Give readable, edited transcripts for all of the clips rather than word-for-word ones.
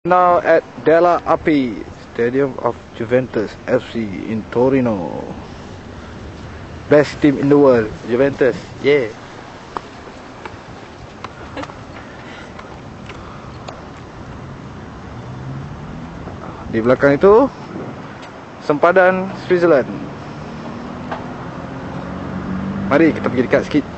Now at Delle Alpi, Stadium of Juventus FC in Torino. Best team in the world, Juventus. Yeah. Di belakang itu sempadan Switzerland. Mari kita pergi dekat sikit.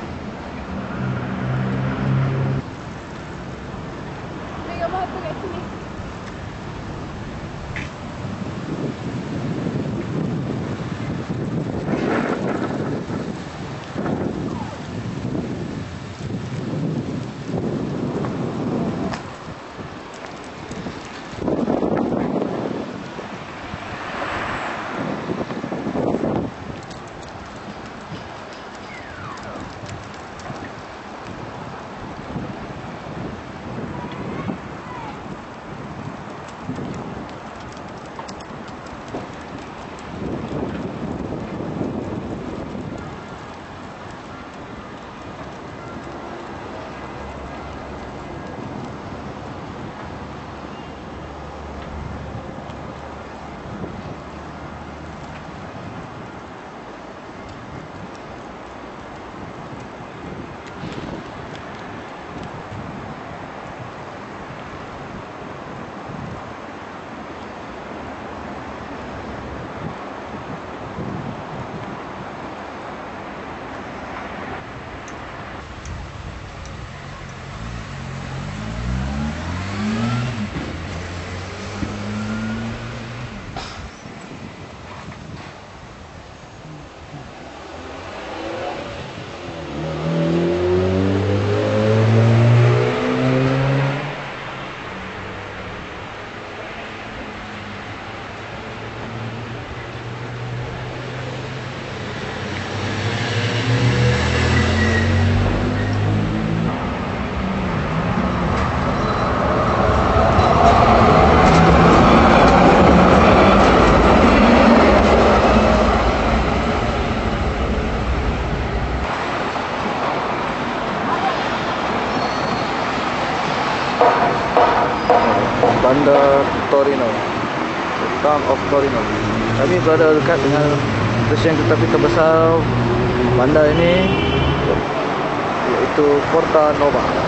Bandar Torino, the town of Torino. Kami berada dekat dengan stesen kereta api terbesar bandar ini, iaitu Porta Nova.